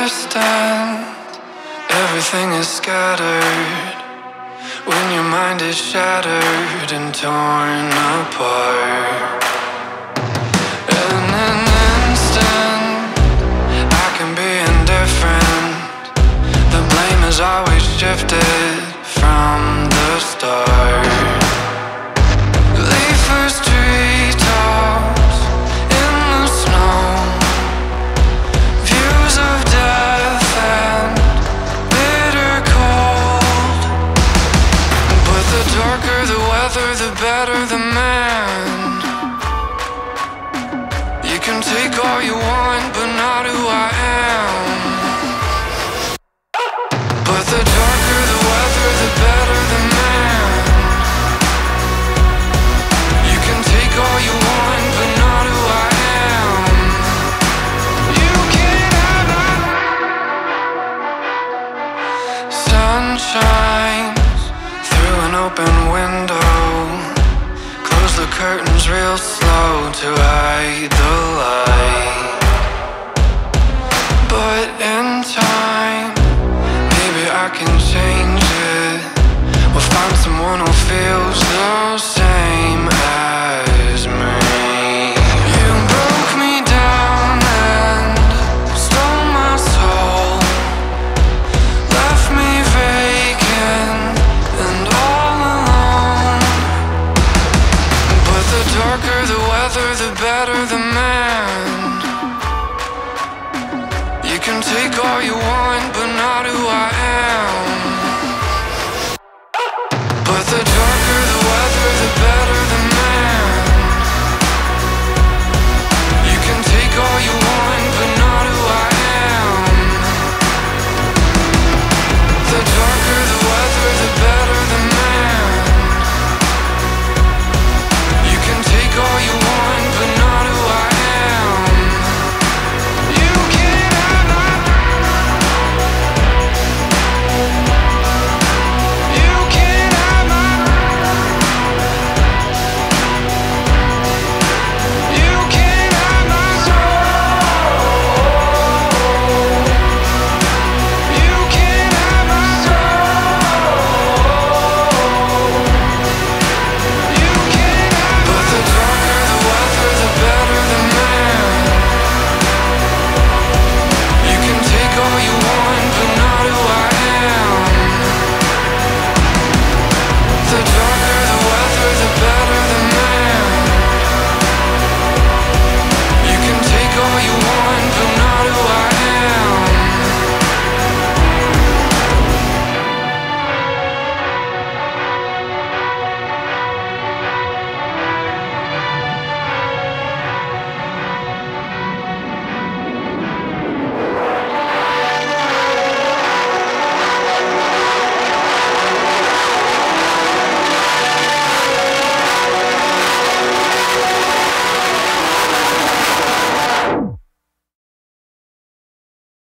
understand. Everything is scattered when your mind is shattered and torn apart. In an instant, I can be indifferent. The blame is always shifted from the start. Leafless treetops in the snow, views of death and bitter cold. But the darker the weather, the better the man. You can take all you want, but not who I am. But the darker the weather, the better the man. You can take all you want, but not who I am. You can't have my sun shines through an open window. Close the curtains real slow to hide the light. But in time, maybe I can change it. We'll find someone who feels the same as me. You broke me down and stole my soul, left me vacant and all alone. But the darker the weather, the better the man. You can take all you want, but not who I am.